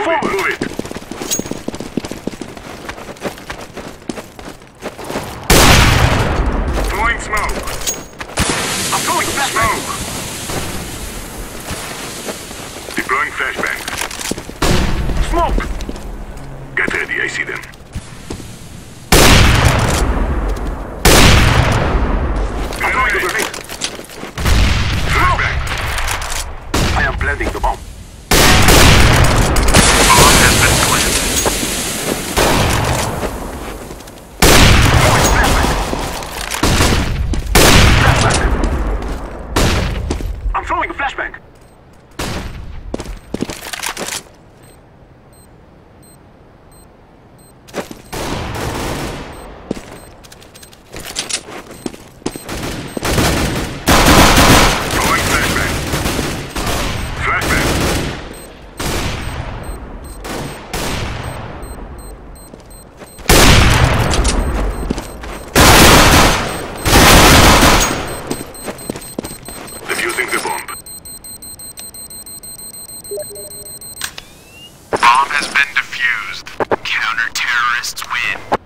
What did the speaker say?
Move it. Throwing smoke. I'm throwing flashbang. Deploying flashbang. Smoke. Get ready, I see them. Grenade. Flashbang. I am planting the bomb. Bomb has been planted. I'm throwing a flashbang. Throwing flashbang. Flashbang. Defusing the bomb. Bomb has been defused. Counter-terrorists win.